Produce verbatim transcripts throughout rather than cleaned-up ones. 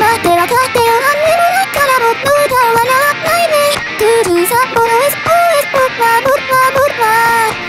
待って分かってよ、雨の中からもっと歌わないね。クルー札幌 エスオーエス 僕は僕は僕は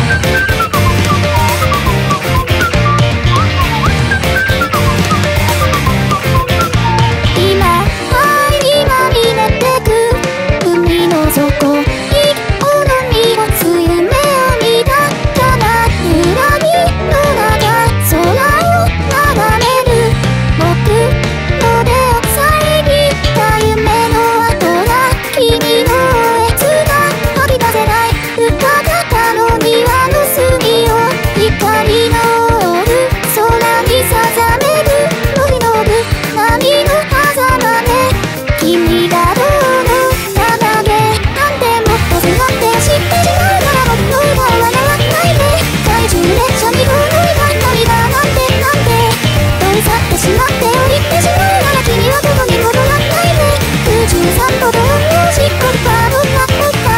今はい今見れてく海の底に海をつ夢を見たただ裏にの中空を眺める僕の手を遮った夢の後だ君のエツが吐き出せない深かったの庭の隅を光の夜空にさざめる伸び伸ぶ波の狭間で君がどうのたでなんてもっとすがって知ってしまうなら僕の歌はないね。最終列車にこの歌涙なんてなんて飛び去ってしまって降りてしまうなら君はここに戻らないね。空中散歩と同じことかどんなことか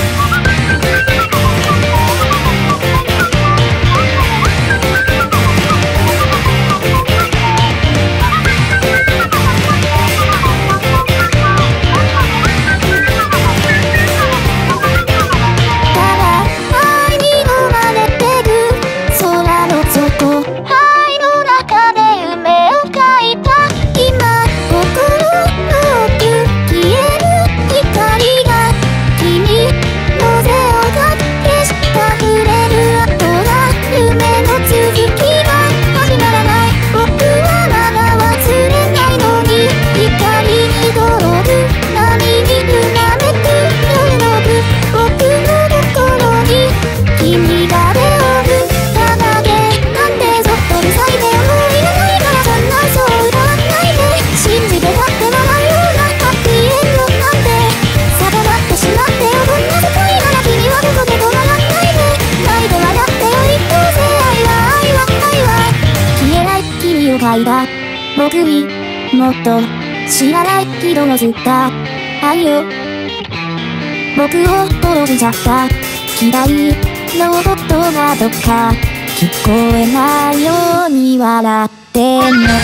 僕にもっと知らない人の吸った愛よ僕を殺しちゃった嫌いのことがどっか聞こえないように笑ってんの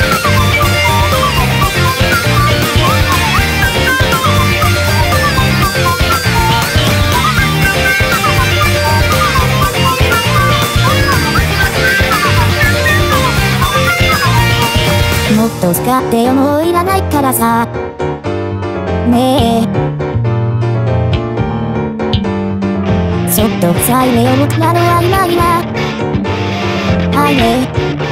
もっと使ってよもういらないからさねえそっと塞いでよ僕なのは今今はいね